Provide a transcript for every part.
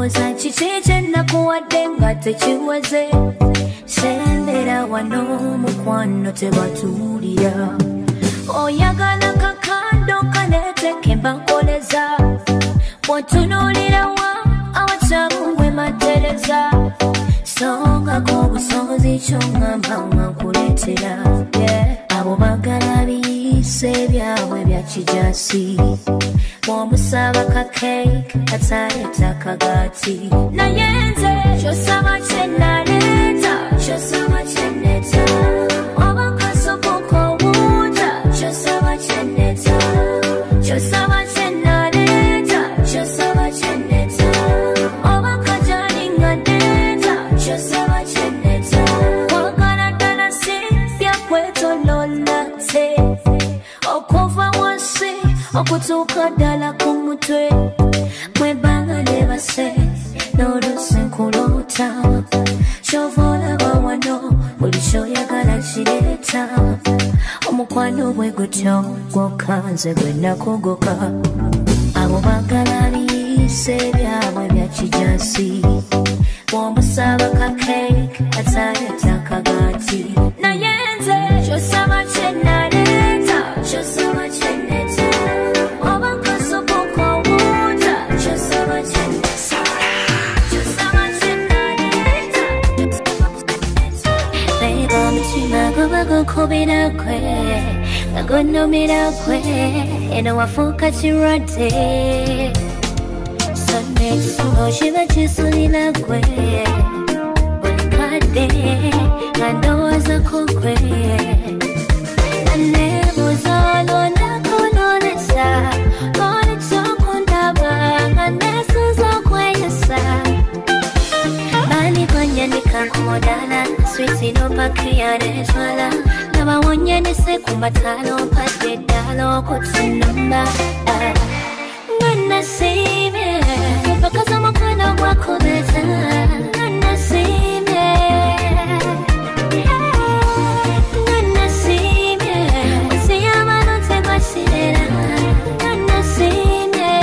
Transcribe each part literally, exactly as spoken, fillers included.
Oza chicheche na kuwadenga techiwaze Sendera wano mukwano tebatulira Oyagala kakando kanete kemba koleza Mwatunulira wa awachakuwe matereza Songa kogu sozi chonga mbanga kuletera yeah. Abo bagala biyise byawe bya kijasi Mwamusaba ka cake ataleta kagati Na yenze chosaba chenaleta Chosaba cheneta Wabaka sopoko wuta Chosaba cheneta Chosaba chenaleta Chosaba cheneta Wabaka janinga deta Chosaba cheneta Wagana dana si Pia kweto lola te Okova wasi Okutuka dala kumutwe Mwebanga leva se Nodo senkulota Shovola wawano Mulisho ya galachireta Omukwano bwe gutyo Gwokanze gwe nakugoka Abo bagala biyise byawe bya kijasi Mwamusaba ka cake ataleta kagati Na yenze Chosaba chenaleta Chosaba cheneta Wabaka sopoko wuta Chosaba cheneta Chosaba chenaleta Bego michima gubago kubira kwe Gagono mira kwe Eno wafuka chirate Sunday Sungo shiva chisulila kwe Olikade Gandoza kukwe Anebo zalo na kunonesa Kone chokundaba Ganesu zokwe yasa Bani kwenye nikakumodana Switi no pakiyane twala Naba wonye nise kumbatalo Pate dalo kutunumba Ngana sime Bakaza mkwena wako beta Ngana sime Ngana sime Wasiyama note basirera Ngana sime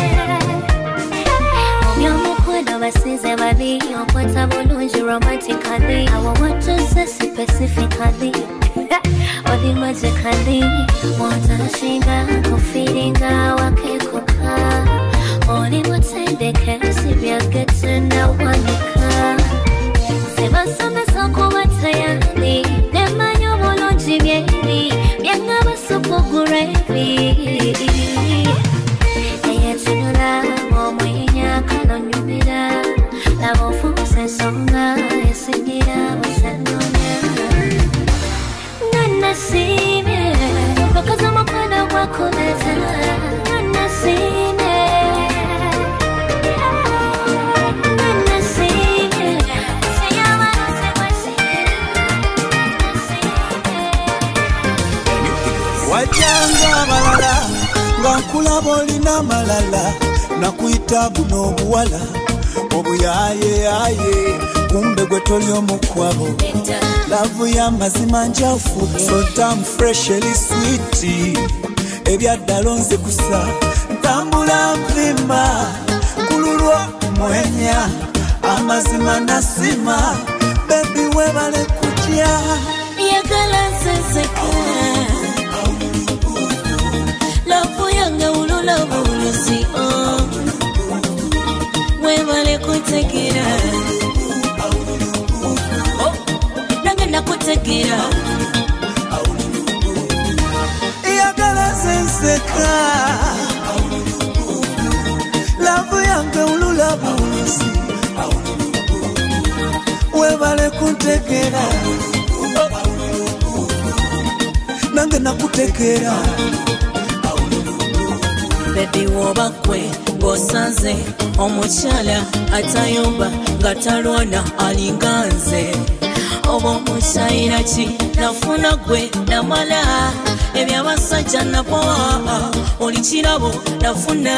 Omyomu kwena basize bali Okwata bulungi romantically I want to say specifically Odi magically Watashinga kufiringa wakekuka Oni mutende kesi byagetse na wanika Seba same soko watayali Nemanyo bolonji byeli Byanga basuko gurevi Eye tunula Momwinya kalonyumira Labo fuse songa Esingira wasanonya Ngana sime Bakaza makwena wako beta Ngana sime Wajanga malala Ngakula boli na malala Nakuita buno buwala Obuyaye aye Kumbe gwetoli omukwabo Lavu ya mazima njafu So damn freshly sweet Ebya dalonze kusa Ntambula mvima Kululwa mwenya Amazima nasima Baby webale kujia Yagala seseka Lavu yanga ulula bulusi oh. Webale kutekira oh. Nange nakutekira Yagala seseka Lavu yanga ulula bulusi Webale kutekira Nange nakutekera Baby woba kwe gosanze omuchala atayomba gatalwana alinganze obo mushaira chi nafuna gwe namala ebyabasajja nabo olichirabo nafuna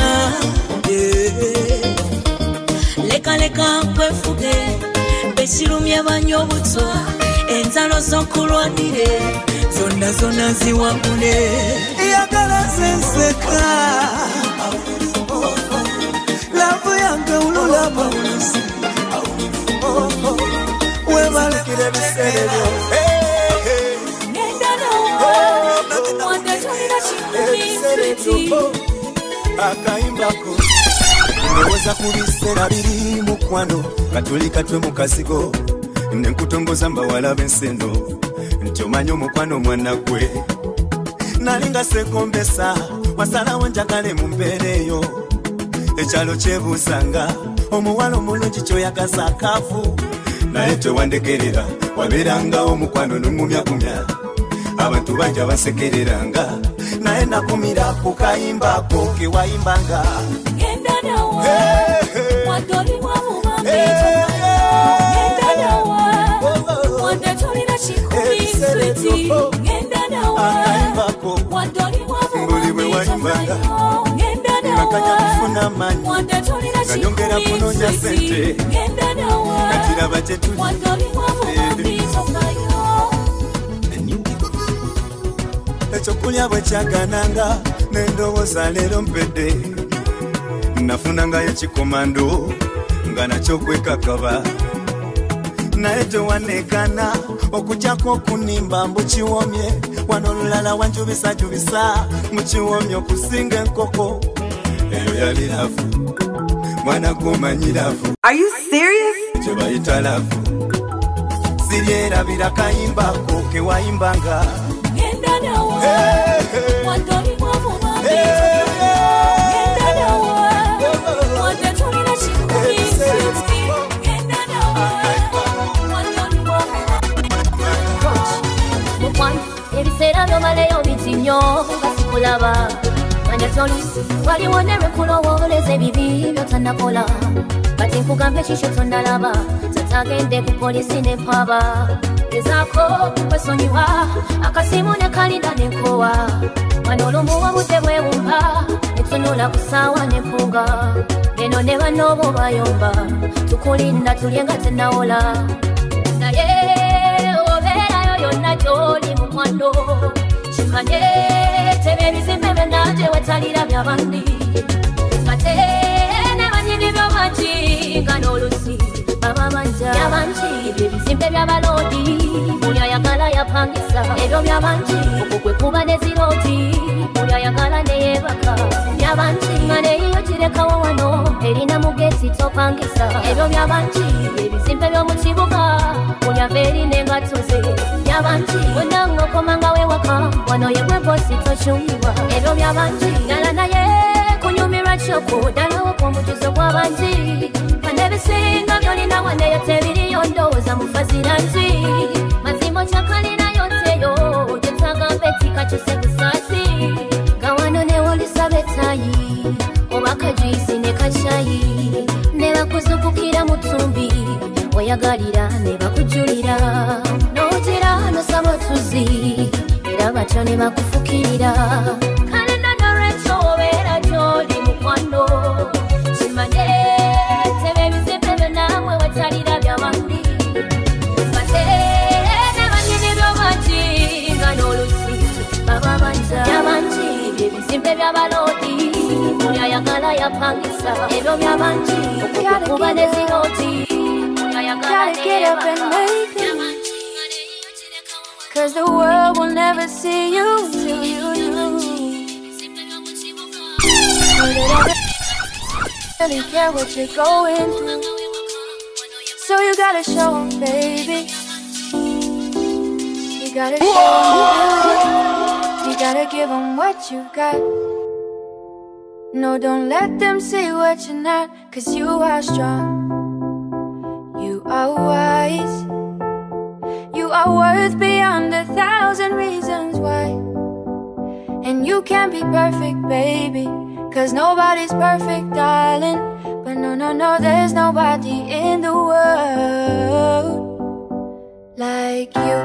leka leka kwefuge beshirumye banyobutwa entalo zokulwanire zonna zonna ziwakune yagala senseka lavu yange ulula ulula buluzi webalekire biserebyo akayimbako ndowooza ku biseera biri mukwano katulika twe mukazigo nenkutongoza mbawala b'ensendo nti omanyi omukwano mwana gwe nalinga sekombesa wasalawo njagale mu mbeera eyo ekyalo kyebuuzanga omuwala omulungi kyoyagaza akaafu naye tewandekerera wabeerangawo omukwano n'omumyakumya abantu banja basekereranga naye nakumira ku kayimbako kewayimbanga Ngenda nawe wadolibwa mu mambito Ngenda nawe wadatolina chikumi switi Ngenda nawe wadolibwa mu mambito Ngenda nawe wadatolina chikumi switi Ngenda nawe wadolibwa mu mambito ekyokulya bwe kyagananga n'endowooza leero mpedde nafunangayo kikomando nga nakyo kwekakaba naye tewanekana okugyako okunimba mbu kiwomye wano olulala wanjubisajubisa mu kiwomye okusinga enkoko eyo yali lafu mwana gomanyi lafu kye bayita lafu siryerabira kayimbako kewayimbanga Ngenda nawe wadolibwa mu mambito Ngenda nawe wadatolina chikumi switi Ngenda nawe wadolibwa mu mambito Mukwano ebiseera byomaleyo bitinyo basikulaba manya tolusi waliwo ne lwekulowooleza ebibi byotanakola kati nkugambe kisho tondalaba tatagende ku polisi ne paba Ezako kwesonyiwa akasimu ne kalinda nenkowa wano olumuwa budde bwewumba netunula kusaawa nempunga eno ne banobo bayomba tukulinda tulye nga tenawola naye obeerayo yonna gy'oli mukwano kimanye tebe ebizimbe byonna wetalira byabandi ate ne banyini byo bangi nga n'olusi baba banja yabangi ebizimbe by'abalodi buli ayagala yapangisa ebyo byabangi okwo kwe kuba nezirodi buli ayagala neyebaka byabangi nga neyiyo kirekawo wano erina mugeti topangisa ebyo byabangi ebizimbe by'omu kibuga buli ava erina engatoze byabangi wonna ng'okomanga wewaka wano yegwe bosi tokyumirwa ebyo byabangi dala naye kunyumirwa kyoko dalawo kw'omujuzo gw'abangi kanebisinga byolina waneyo tebiriyo ndowooza mufazira nti mazimo kyakalina yoteyo gyetagambe tikakyuse kusasi gawano newolisa betayi oba kajuisi ne kacayi ne bakuzukukira mu ttumbi oyagalira ne bakujulira n'ogira nosaba otuzi era batyo ne bakufukirira kale nonolwekyo obeera gy'oli mukwano kimanye tebe ebizimbe byonnamwe wetalira byabandi bate ne banyini by'obangi nga n'olusi baba banja byabangi ebizimbe by'abalodi buli ayagala yapangisa ebyo byabangi okukuba nezirodi buli ayagala neyebaka Cause the world will never see you till you do. I don't really care what you're going through, so you gotta show 'em, baby. You gotta show 'em, you gotta give 'em what you got. No, don't let them see what you're not, cause you are strong, you are wise, you are worth beyond a thousand reasons why. And you can't be perfect, baby, cause nobody's perfect, darling. But no, no, no, there's nobody in the world like you.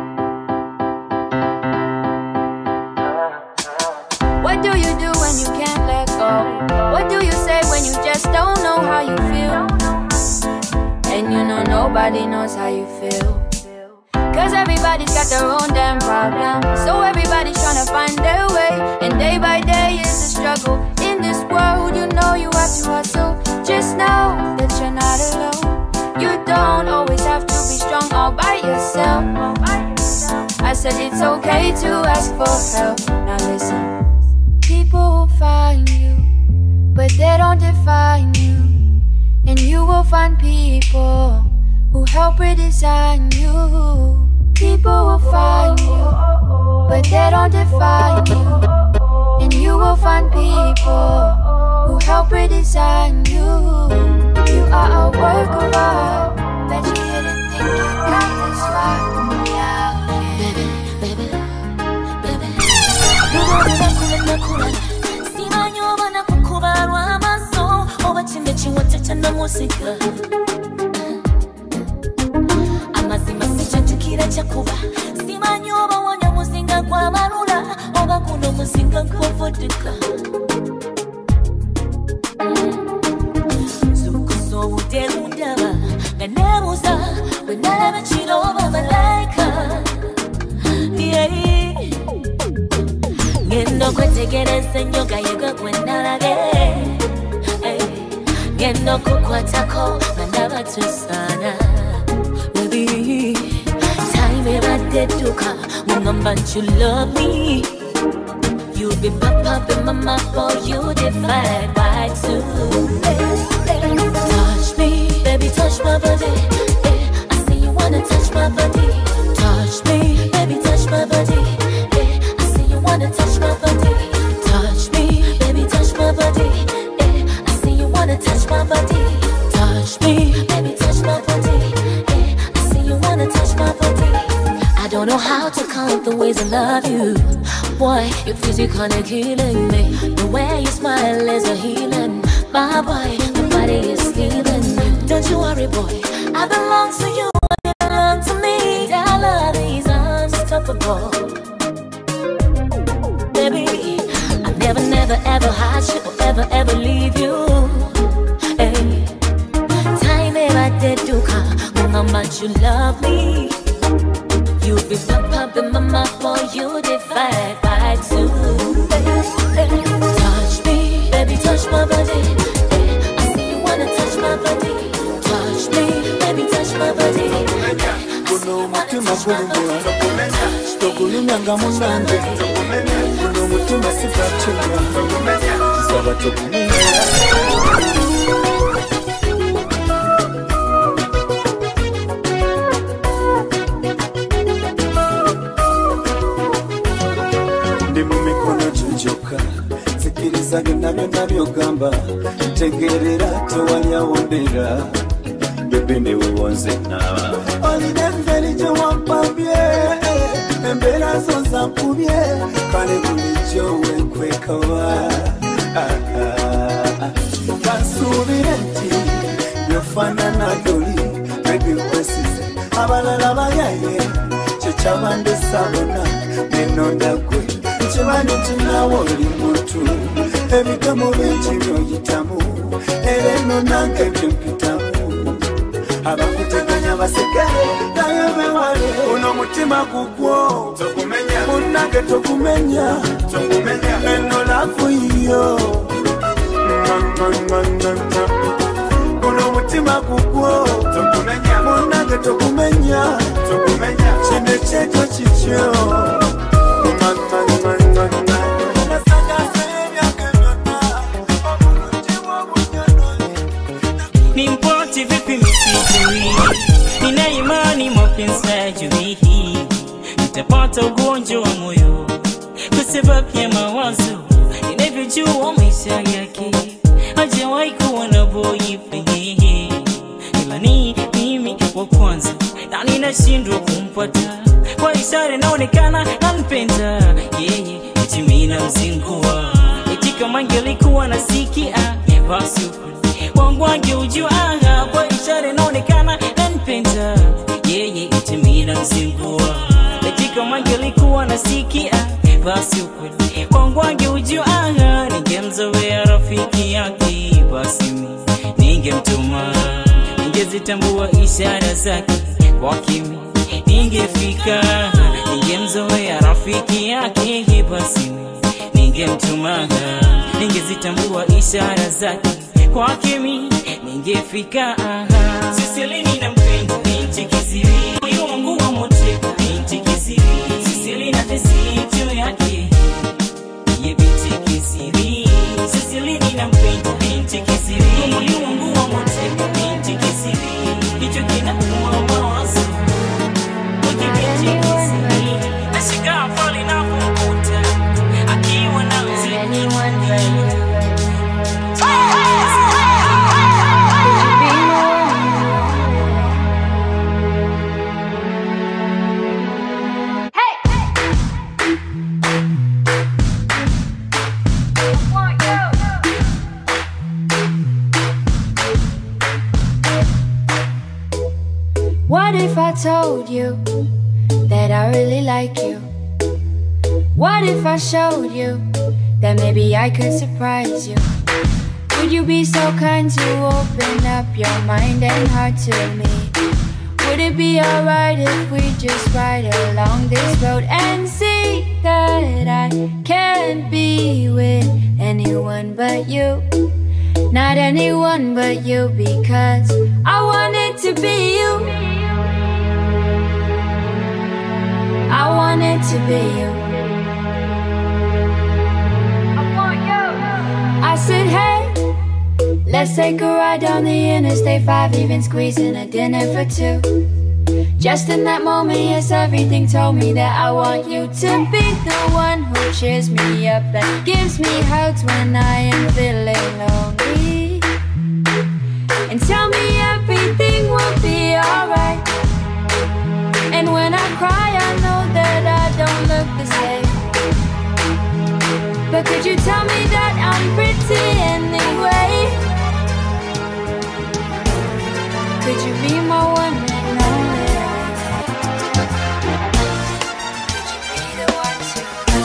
What do you do when you can't let go? What do you say when you just don't know how you feel? And you know nobody knows how you feel, cause everybody's got their own damn problem. So everybody's trying to find their way, and day by day is a struggle. In this world, you know you have to hustle just know that you're not alone. You don't always have to be strong all by yourself. I said it's okay to ask for help. Now listen, people will find you, but they don't define you. And you will find people who help redesign you. People will find you, but they don't define you. And you will find people who help redesign you. You are a work of art, bet you didn't think you got this far. Yeah, baby, baby, baby. Simanyoba na kukubarwa amaso oba kimbe kiwote kyana musika amazima sikyakikira kyakuba simanyoba wonya muzinga gwa marula oba guno muzinga gwa vodka zukusobudde kundaba nga neebuuza bwe nalaba kino oba malayika ngendo kwetegereza ennyo gayiga gwe nalage ngendo kukwatako nga ndaba tusaana baby time ebadde edduka wongamba nti you love me you be pop up in my mouth for you divide by two touch me baby touch my body I see you wanna touch my body touch me baby touch my body wanna touch my body, touch me, baby, touch my body. Eh, I see you wanna touch my body, touch me, baby, touch my body. Eh, I see you wanna touch my body. I don't know how to count the ways I love you, boy. You're physically killing me. The way you smile is a healing, my boy. My body is healing. Don't you worry, boy. I belong to you, you belong to me. That love is unstoppable. Baby, I never, never, ever hide you or ever, ever leave you. Hey, time ever did do come when how much you love me. You be pop up in my mouth for you divide by two. Hey, touch me, baby, touch my body. Hey, I see you wanna touch my body. Touch me, baby, touch my body. Hey, I see you wanna touch my body. Touch me, baby, touch my body. Kuno mutima sifachuka Saba tukumina Ndi mu mikono jojoka Sikiriza nabyo nabyo gamba Tegerera tewali awondera Bebe ne wonze na Olidembeli je wampambye Mbera zonza mpubye Kale bulijjo wekwekawa Kansubire nti Yofanana doli Baby wesize Abalala bayaye Chechabande sabona Nenonda kwe Chebani tinawo oli muntu Ebigamo benchi byoyitamu Ereno nange byompitamu Abakuteganya basekere Naye bewale Uno mutima kukwo Tokumenya Unage tokumenya Tokumenya Eno lafu iyo Uno mutima kukwo Tokumenya Unage tokumenya Tokumenya Chine cheto chicho Nimpoti vipi misijui Nina imani mapenzi hajui Nitapata ugonjwa wa moyo Kwa sababu ya mawazo Ninavyojua maisha yake Hajawahi kuwa na boyfriend Ila ni mimi wa kwanza Na ninashindwa kumpata Kwa ishara inaonekana anipenda Yeye eti mimi namzingua Eti kama angelikuwa nasikia Basi wangu angeujua Kwa ishara inaonekana anipenda Yeye eti mimi namzingua Eti kama angelikuwa nasikia Basi ukweli wangu angeujua Ningemzoea rafiki yake Basi mimi ningemtuma Ningezitambua ishara zake Kwa kimi ningefika Ningemzoea rafiki yake Basi mimi ningemtuma Ningezitambua ishara zake kwake mi ningefika. Sisili ninampenda binti kisiri, moyo wangu wa moteka binti kisiri. Sisili na tesi juu yake ye binti kisiri. Sisili ninampenda binti kisiri, moyo wangu wa moteka binti kisiri. Hicho kinauma mawazo wake binti kisiri. Ashika pale na kumkuta akiwa na mziki. What if I told you that I really like you? What if I showed you that maybe I could surprise you? Would you be so kind to open up your mind and heart to me? Would it be alright if we just ride along this road and see that I can't be with anyone but you? Not anyone but you, because I want it to be you. I want it to be you. I want you. I said, hey, let's take a ride down the Interstate five, even squeezing a dinner for two. Just in that moment, yes, everything told me that I want you to be the one who cheers me up and gives me hugs when I am feeling lonely, and tell me everything will be alright. And when I cry, I know that I don't look the same, but could you tell me that I'm pretty anyway? Could you be my one and only? Could you be the one to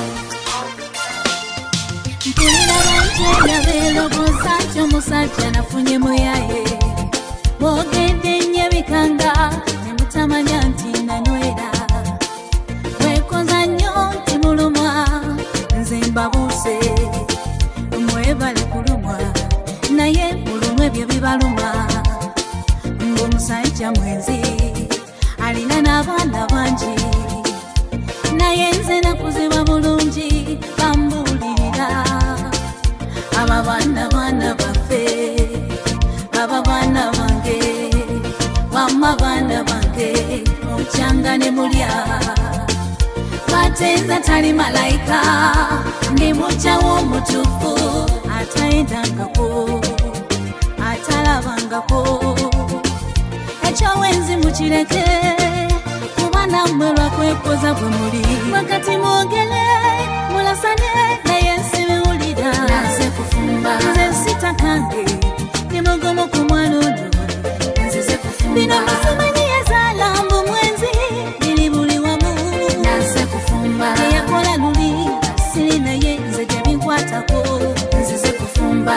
Mpulira banje nabelo bosacho musacha nafunye muyaye Mogende nye bikanga nemutamanya nti nanwera Wekoza nyo timulumwa nzimba buse Mwebale kulumwa naye mulumwe byo bibaluma Ngomusajja mwenzi alina n'abaana bangi naye nze nakuziba bulungi bambulirira aba baana baana baffe aba baana bange wamma baana bange mukyanga ne mulya batenza tali malayika ndi mukyawo omutuufu atayendangako atalabangako ekyowenzi mukireke kuba nammwe lwakwekoza bwe muli wakati mwogere mulasane naye nsibiwulira naze kufumba nze sitakange nimugomo ku mwana ono nzize kufumba bino musomanyi yazaala mbu mwenzi biri buli wamu naze kufumba eyakola luli siri naye nze tebinkwatako nzize kufumba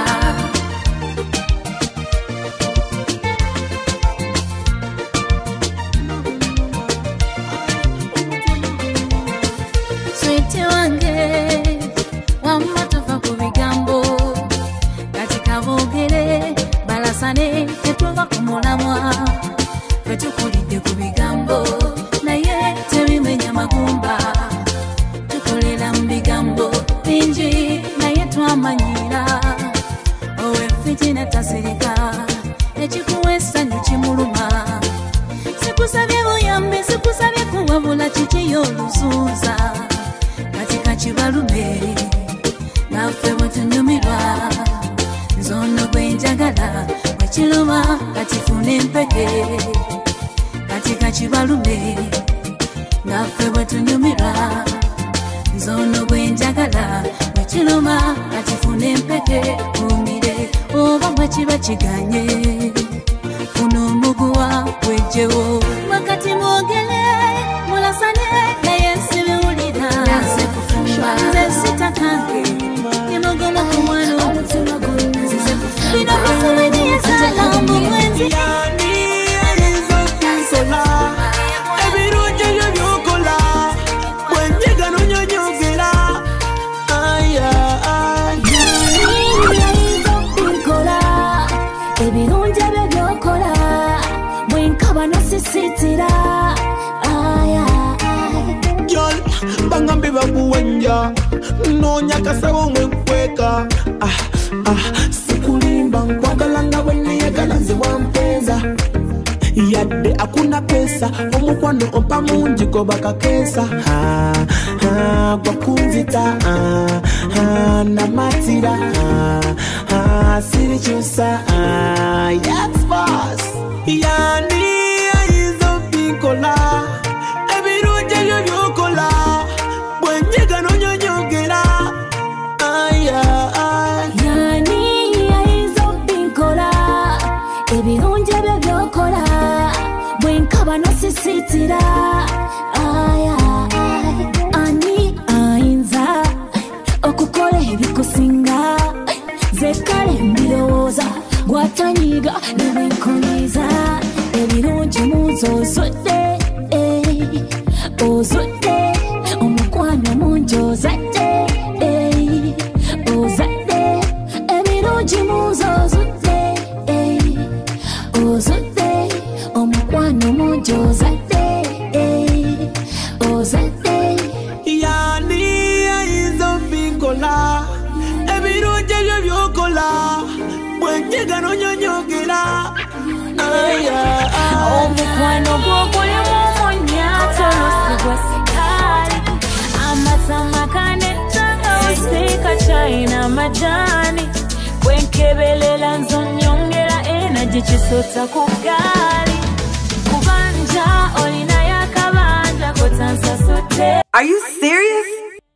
tetuva kumulamwa tetukulidde ku bigambo naye tebimenya magumba tukolera mu bigambo bingi naye twamanyira oweffitina tasirika ekikuwa essanyu kimuluma sikusabye buyambi sikusabye kuwabula kikiyo olusuuza kati kakibalume naffe bwe tunyumirwa nzono gwe njagala Chiluma katifune mpeke katika chibalume nafe bwetunyumira nzono bwenjagala bwechiluma katifune mpeke umire oba bwekiba kiganye kuno muguwa bwejewo wakati mwogere mulasane naye nsibiwulira naze kufumba nze sitakange nimugomo ku mwana omutima gwe nzize kufumba bino musomanyi yazaala mbu mwenzi ebirungi ebyo byokola bwenyiga nonyonyogera aya ayinza okunkola kaba no sisitira ay ay Yol bangambe babuwanja no nyakasa omwe kweka ah ah sikulimba nkwagalanga bwenye yagalanze wampeza yadde akuna pesa omukwano ompa mungi ko bakakesa ha ha kwakunzita ha ha namatira ha ha sirichusa ha yes boss yani aizo bikola ebirunje byo byokola bwenyiga nonyonyogera aya yani aizo bikola ebirunje byo byokola bwenkaba no sisitira ay ay ani ainza okukola ebikusinga zekale mbiroza gwatanyiga nebwenkoniza ebirungi muzozodde ozodde omukwano mungi ozadde ozadde ebirungi muzozodde ozodde omukwano mungi ozadde ozadde yani aizo bikola ebirunje byo byokola bwenyiga nonyonyogera aya omukwano gwoguli mumunyato lusigwa sikali amatamaka netanga usika china majani bwenkebelela nzonyongera enaji kisota ku gali kubanja olina yakabanja kotansasute. Are you serious?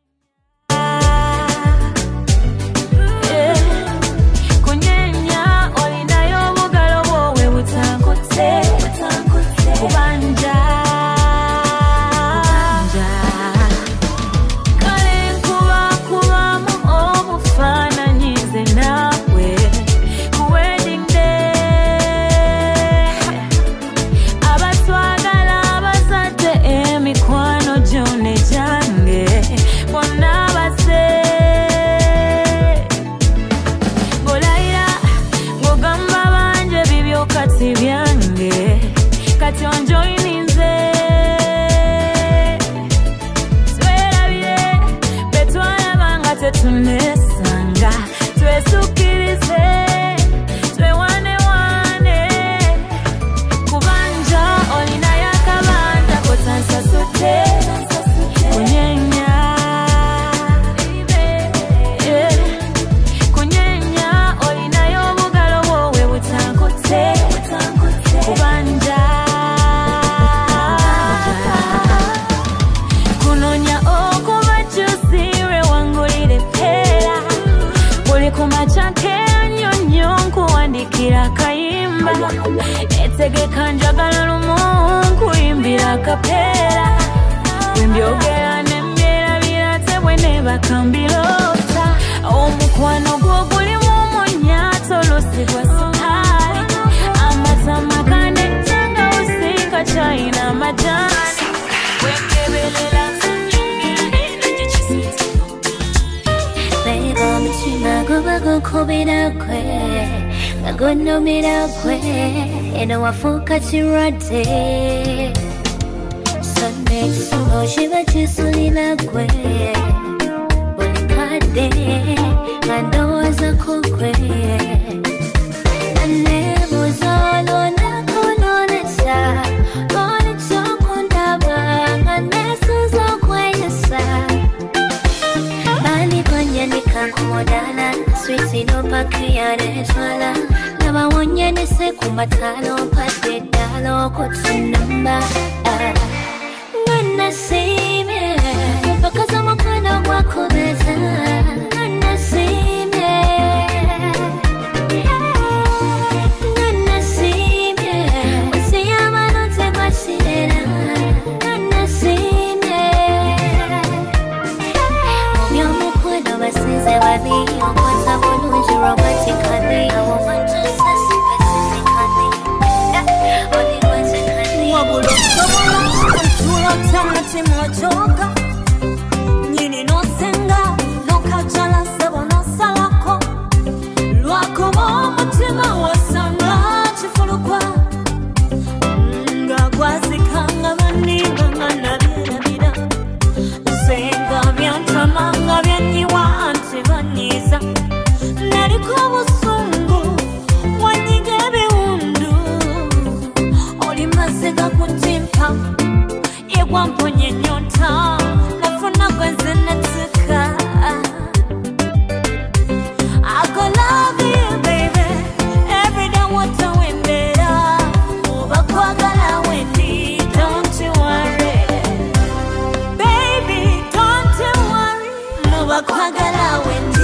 Tunesanga twesukirize twewane wane kubanja olina yakabanja kotansasute kunyenya kunyenya olina y'obugalo bwowe butankute kubanja kunonya okuba kyusire wangulire kumachake nyonyo nkuwandikira kayimba etegeka njagala lumungu imbira kapera wembyogera nembyera birate bwene bakambirota omukwano gwoguli mumunyato lusigwa sukali amatamaka netanga usika china majani wenkebelela Kubira kwe, nagono mira kwe, eno wafuka chirate. Sunday sumo shiba chisulila kwe, bolikade, ngando za kukwe. Anemo zolo na kolonesa, kone chokundaba, nganesu za kweyesa. Bali kwanya nikakumodana, swisi no pakiyare twala. Naba wanya nese kumbatalo, pate dalo kutsunamba. Ngana sime, bakaza mkwano kwa kubeza. Ngana sime, ngana sime, usiyama note kwa shirena. Ngana sime, myomu kwano basize wadi, okwata bulunji romantically. I want to say specifically, only once a candy. Wabulo sobola, tulo tamati mojoga. Nyini no senga, loka jala sebo no salako. Lwako mo mutima wasanga chifulukwa. limasega kutimpa yegwa mponye nyota nafuna kwenze nataka I go love you baby every day what I win better uba kwagala wendi don't you worry baby don't you worry uba kwagala wendi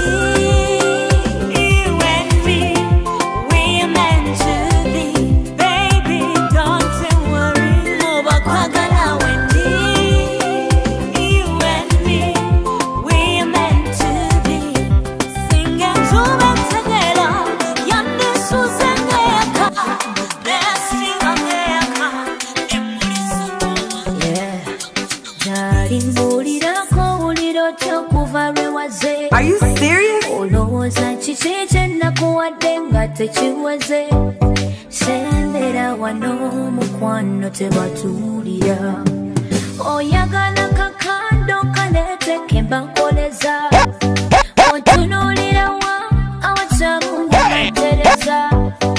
Are you serious? Olowooza kiki kye nakuwadde nga tekiwaze sembera wano mukwano tebatuulira oyagala kakando kaleeteke mbankoleza ontunuulira wa awakyamu ngatereza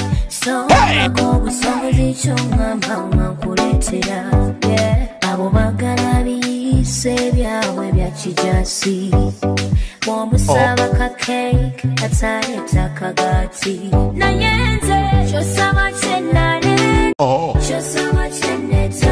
soako obusobozi kyongamba nga nkuleetera abo bagala biyise byabwe bya kijasi Womusaba ka cake, atayeta kagati naye nze kyosaba kyenale kyosaba kyeneta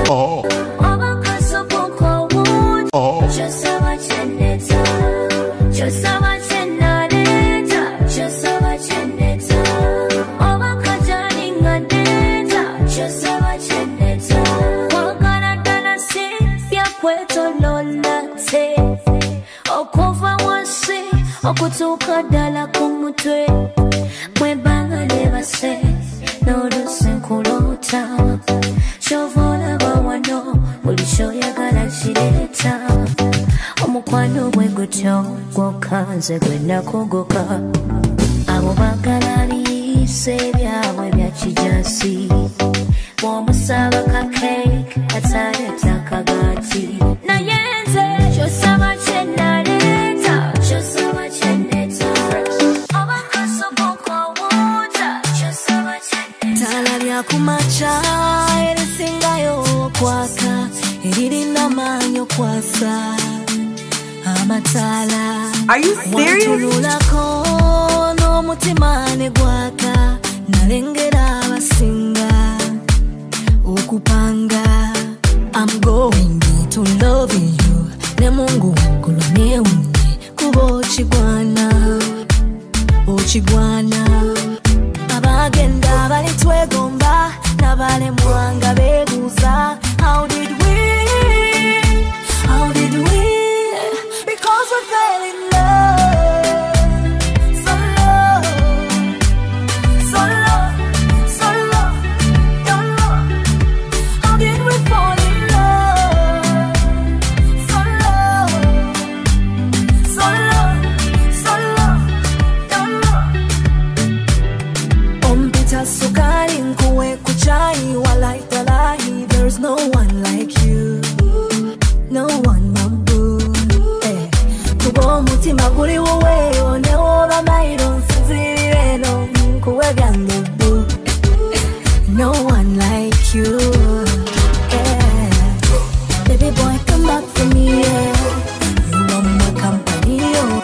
obakasoboka obuuti kyosaba kyeneta kyosaba kyenaleta kyosaba kyeneta obakajali nga neta kyosaba kyeneta kwagala ddala si byakwetolola te okuva wansi okutuuka ddala ku mutwe mwebanga lebase n'olusi nkuloota kyova olaba wano buli kyoyagala kireeta omukwano gwe gutyo gwokka nze gwe nakugoka abo bagala biyise byabwe bya kijasi bw'omusaba ka cake ataleeta kagati naye nze kyosaba kyenaleta kyosaba kyeneta obakasoboka obuuta kyosaba kyeneta tala lyakumaca erisingayo okwaka eririna maanyi okwasa amatala watululako n'omutima ne gwaka nalengera abasinga okupanga I'm going to love you ne mungu wangulo ne unye kuba ochigwana ochigwana abagenda bali twegomba nabale mwanga bebuza how did we how did we because we fell in love so love so love so love don't love how did we fall in love so love so love so love don't love umpita sukari nkuwe kuchai walai talai there's no one like you no one mambu eh kubo mutima guli wowe oneoba mairo nsinzirire no nkuwe byange bu no one like you eh baby boy come back for me yeah you want my company oh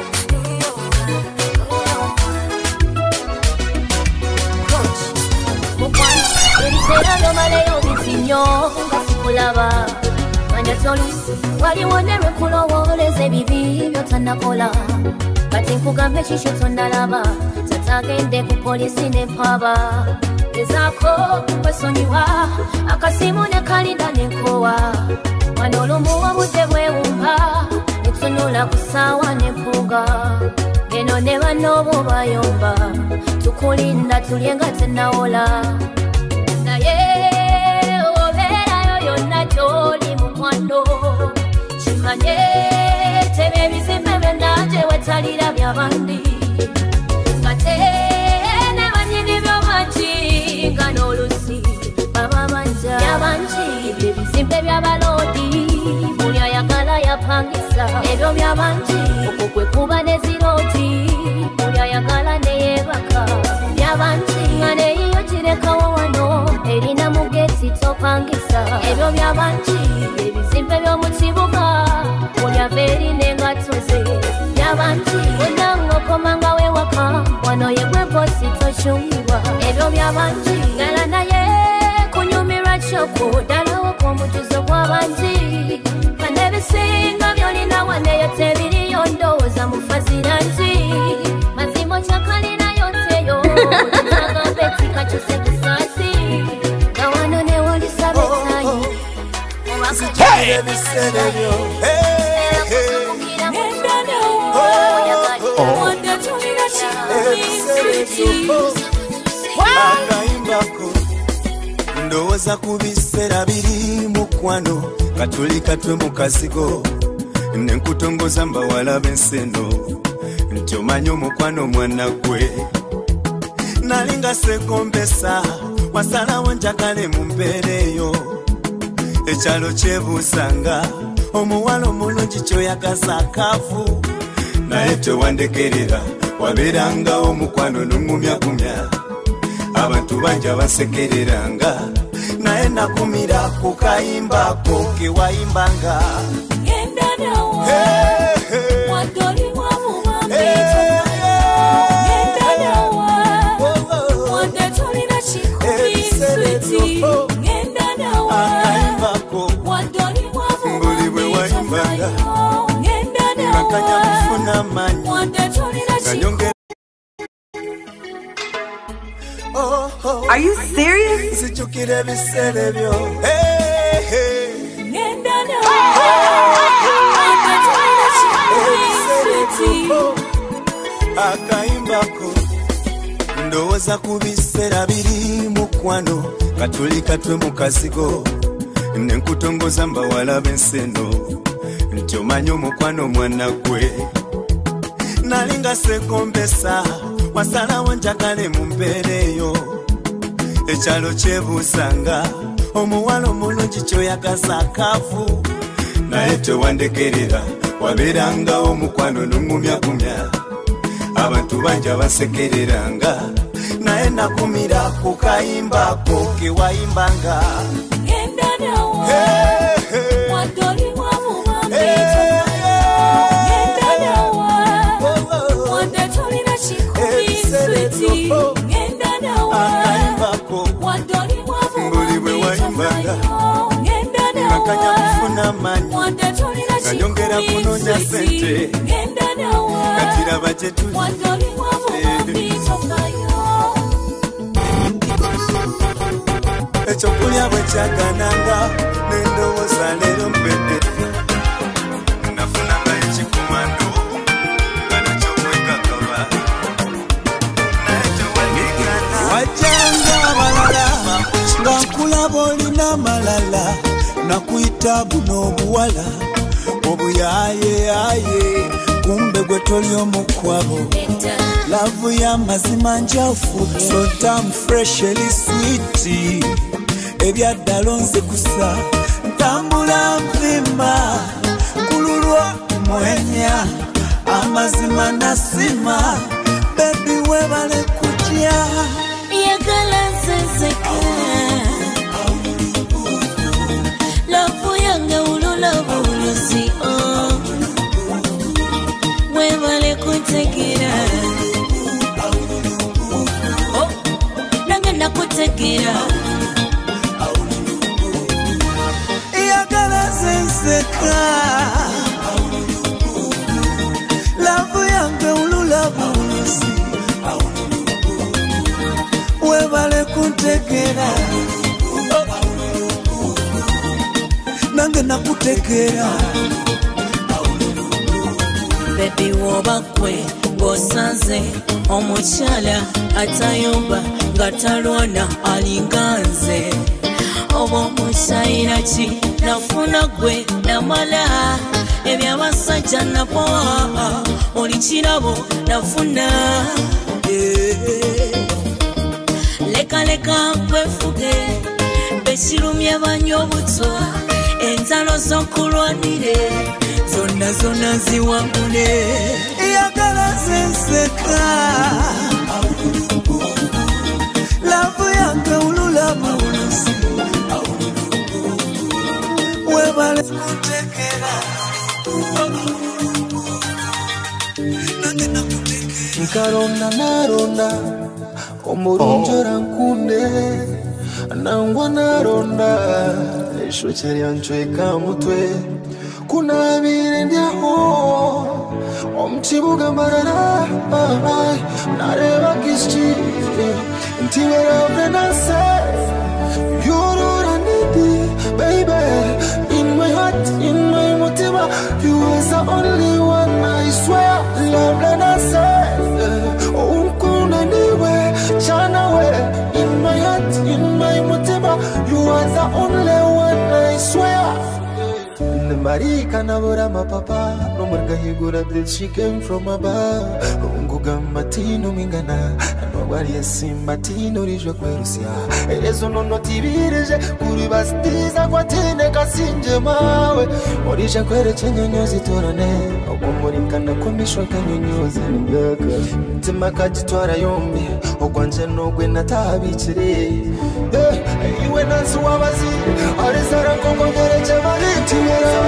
Eriterano maleyo bitinyo ngasikulaba Manjatolusi waliwonerwe kulowoleza ebibi byotanakola kati nkugambe kisho tondalaba tatagende ku polisi ne mpaba gezaako kwesonyiwa akasimu ne kalida nenkowa wano olumuwa budde bwewumba netunula ku ssaawa nempuga eno ne banoobo bayomba tukulinda tulye nga tenawola naye obeerayo yonna gy'oli mukwano kimanye tebyo ebizimbe byonna gye wetalira byabandi nga te ne banyini byo bangi nga n'olusi baba banja byabangi ebyo ebizimbe by'abaloodi buli ayagala yapangisa ebyo byabangi okwo kwe kuba nezirooti buli ayagala neyebaka byabangi nga neyiyo kirekawo wano erina muge beti topangisa ebyo byabanji ebizimbe by'omu kibuga olya veri n'engatoze byabanji onangokomanga wewaka wano yegwe bosi tokyumirwa ebyo byabanji gala naye kunyumirwa kyoko ddalawo kw'omujuzo gw'abanji kanebisinga byolina waneyo tebiriyo ndowooza mufazira nti mazimo kyakalina yoteyo tutaga beti kakyuse kisasi gawano newolisa besayi Zijukire ebiseera ebyo akayimbako ndowooza ku biseera biri mukwano katuli katwe mu kasigo nenkutongoza mbawala b'enseno nti omanyi omukwano mwana gwe nalinga sekombesa wasalawo njagale mu mbeera eyo ekyalo kyebuusanga omuwala omulungi kyoyagaza akaafu naye tewandekerera wabeerangawo omukwano n'omumyakumya abantu bangi abasekereranga naye nakumira ku kayimbako kewayimbanga Genda nawa wadoli wamubambi Genda nawa wande tulina chikubi switi Genda nawa wadoli mbuli bwe wayimbanga Genda nakanya nawa kufuna manyi wande tulina chikubi Are you serious? Zijukire ebiseera ebyo Genda nawa wande tulina chikubi switi akayimbako ndowooza ku biseera biri mukwano katuli katwe mu kasigo nenkutongoza mbawala b'enseno nti omanyi omukwano mwana gwe nalinga sekombesa wasalawo njagale mu mbeera eyo ekyalo kyebuusanga omuwala omulungi kyoyagaza akaafu naye tewandekerera wabeerangawo omukwano n'omumyakumya abantu bangi abasekereranga naye nakumira ku kayimbako kewayimbanga Genda nawa wadoli wamubambi Genda nawa wande tulina chikubi switi Genda nawa akayimbako wadoli mbuli bwe wamubambi wayimbanga Genda nakanya nawa kufuna manyi wande tulina kanyongera kunonya chikubi sente switi Genda nawa kakiraba gye tuli wadoli wamubambi tofayo ekyokulya bwe kyagananga nendowooza leero mpedde nafunanga ekikomando nga nakyo kwekakaba naye tewandigana wajjanga abalala nga nkulaba olina amalala nakuyita buno obuwala obuyayeyaye kumbe gwe toli omukwabo lavu y'amazima njawufu so damn fresh eri switi ebyaddalo nze kusa ntambula nvimba kululwa mwenya amazima nasima bebi webale kutya yagala nsenseka lavu yange ulula buluzi webale kutegera nange nakutegera yagala nsenseka lavu yange ulula buluzi webale kuntegera nange nakutegera bebi woba gwe ng'osanze omukyala atayomba nga talwana alinga nze oba omukyayira ki nafuna gwe namala ebyabasajja napoa oli kirabo nafuna lekaleka kwefuge bekirumye banywa obuto enzalo z'okulwanire zonna zonna ziwangule yagala nsenseka lavu yange ulula buluzi Nkaronda naronda omurunjora nkunde nangwa naronda eshokeri yancweka mutwe kunabire ndyaho omukibuga mbarara nareba kisi ntiwerave nase yoruranidi baby in my heart in my mutima you was the only one I swear love and I say unkuna niwe chana we in my heart in my mutima you are the only one I swear Marika nabura mapapa no marga higura that she came from above unguga matino mingana no bari simbatino rijo kwerusia ezo no notibireje kuri bastiza kwatine kasinje mawe orije kwere chenyenyozi torane okumurikana komishwa kanyonyozi ngaka tima kajitwara yombi okwanje no gwe natabikire eh iwe nazo wabazi arizara kongo gereje mariti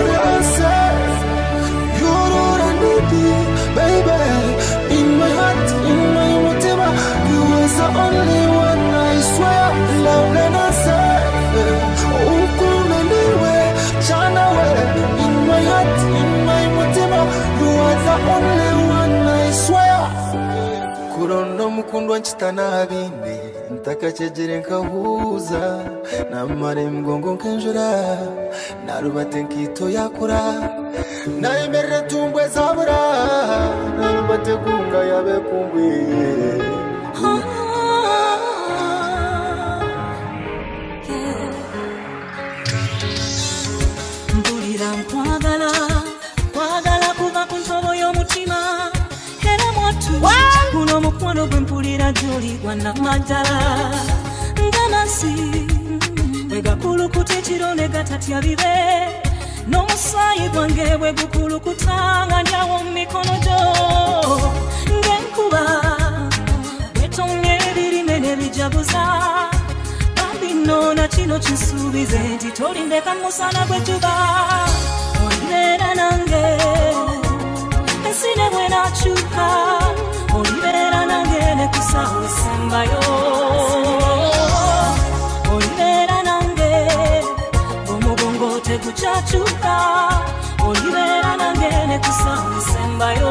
you're all I need, baby. In my heart, in my mutima, you was the only one I swear. Love and I say, oh, kuna niwe, chana we. In my heart, in my mutima, you are the only one I swear. Kurondo mukundwa nchitana abindi, ntaka chejere nkahuza, namare mgongo nkenjura. Narubate nkito yakura naimere tumbwe zabura narubate kunga yabe kungwe mbulira nkwagala kwagala kuva ku ntobo y'omutima era mwatu kuno mukwano gwe mpulira gy'oli gwanna majjala ngamasi wegakulukuta ekirone gatatya bibe n'omusaayi gwange bwe gukulukutanga ndyawo mu mikono gyo ng'enkuba bwetonnya ebirime n'ebijaguza bambi nnoona kino kisuubize nti tolindeka musana gwejuba olibeera nange ensi ne bwenakyuka olibeera nange ne kusaawa esembayo tekuchachuka olibera nange ne kusaawa esembayo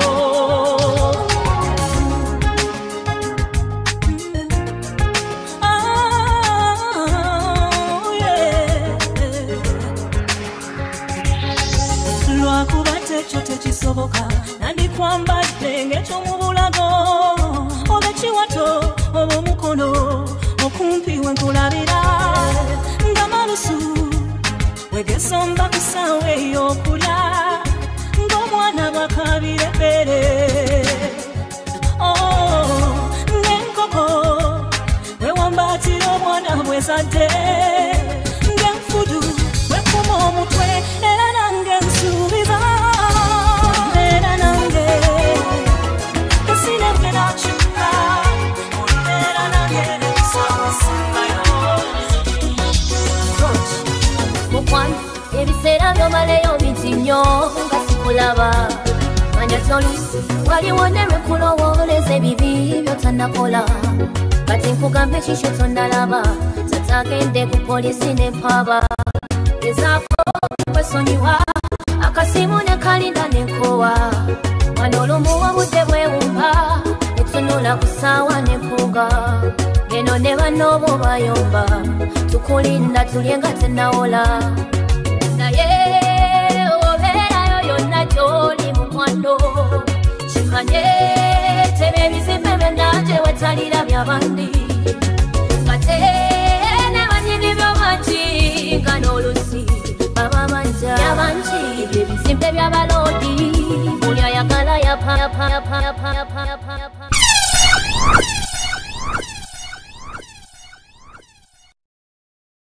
lwakuba tekyo tekisoboka nandikwambadde ng'ekyomubulago oba ekiwato oba omukono okumpi wenkulabira nga malusu wegesomba kusawe yokulya ng'omwana bwakabira ebbere ng'enkoko wewambaatira omwana bwezadde ng'enfudu wekuma omutwe era nange nsuubiza era nange kasine bwe nakyuka olibeera nange nekusaawa esembayo Mukwan, ebiseera byomaleyo bingi nnyo nga sikulaba manya tolusi waliwo ne lwe kulowooleza ebibi byotannakola kati nkugambe kikyo tonnalaba tata agende ku poliisi ne mpaba gezaako kwesonyiwa akasimu ne kalinda ne nkowa wano olumuwa budde bwewumba netunula ku ssaawa ne mpunga eno ne banno bo bayomba tukulinda tulye nga tennawola naye obeerayo yonna gy'oli mukwano kimanye tebe ebizimbe byonna gye wetalira byabandi ngate ne banyini byomangi nga n'olusi baba banja yabangi ebyo ebizimbe by'abaloodi buli ayagala yapayapayapayapayapayapa